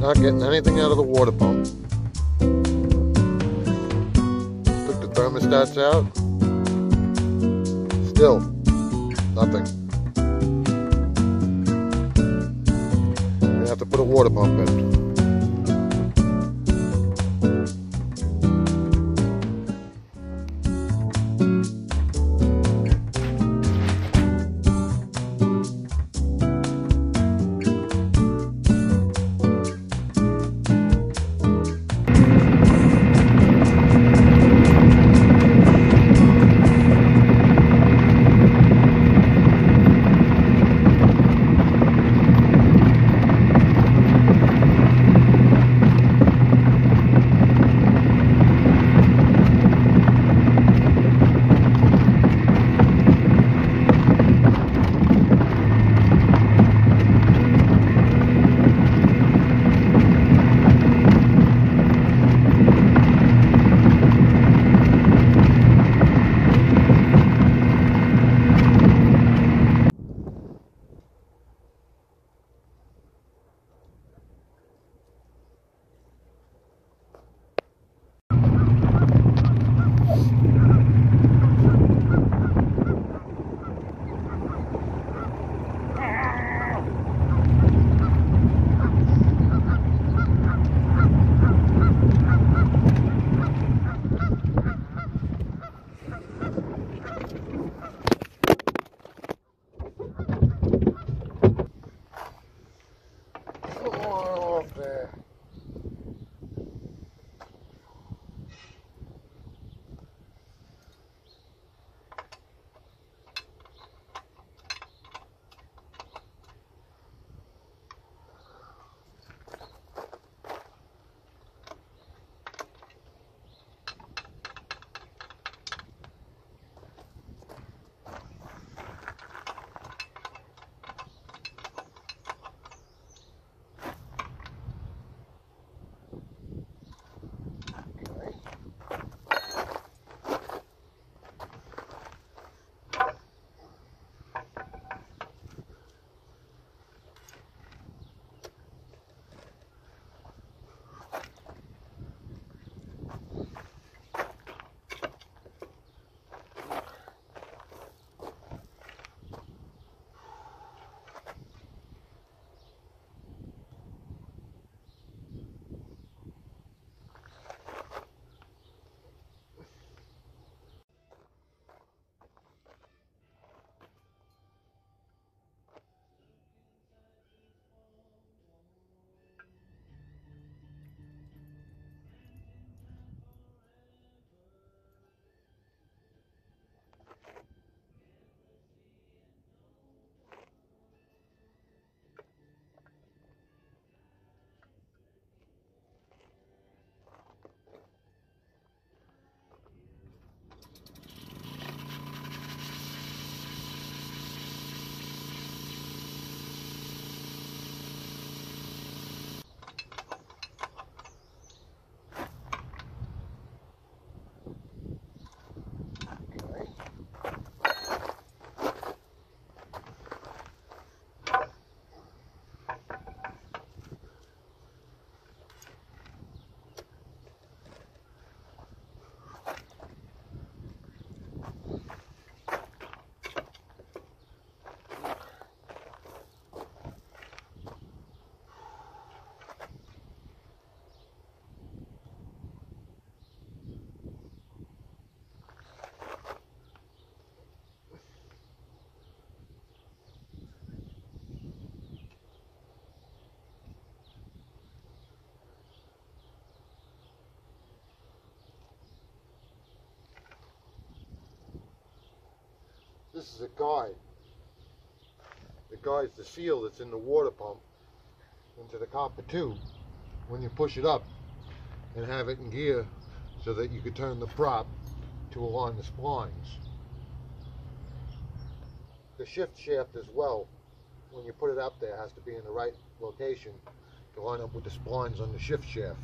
Not getting anything out of the water pump. Took the thermostats out. Still nothing. We have to put a water pump in. This is a guide. It guides the seal that's in the water pump into the copper tube when you push it up and have it in gear so that you could turn the prop to align the splines. The shift shaft as well, when you put it up there, has to be in the right location to line up with the splines on the shift shaft.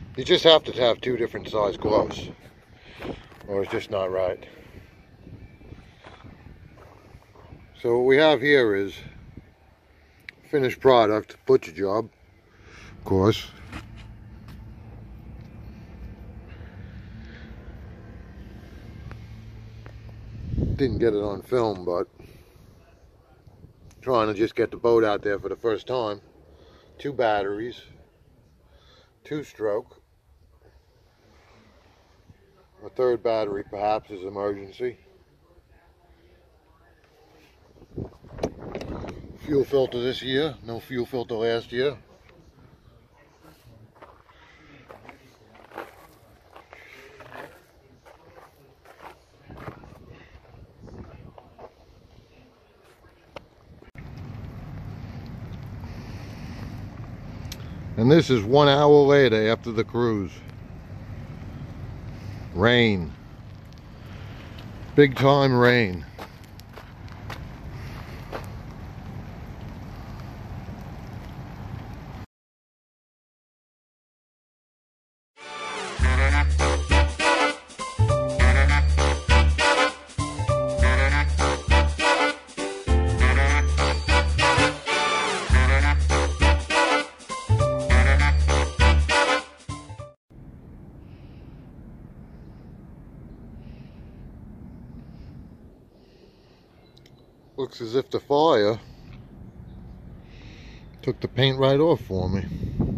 You just have to have two different size gloves, or it's just not right. So what we have here is finished product, butcher job, of course. Didn't get it on film, but trying to just get the boat out there for the first time. 2 batteries, 2-stroke. A 3rd battery perhaps is emergency. Fuel filter this year, no fuel filter last year. And this is 1 hour later after the cruise. Rain. Big time rain. Looks as if the fire took the paint right off for me.